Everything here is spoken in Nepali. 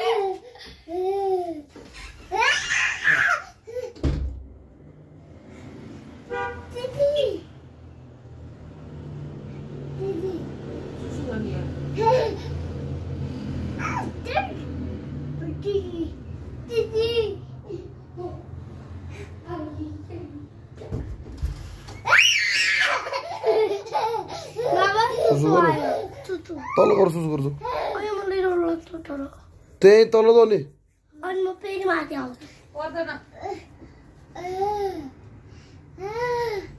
तल कर सुसु गर्छु त्यही तल त नि अनि म फेरि माथि आउँछु पर्दैन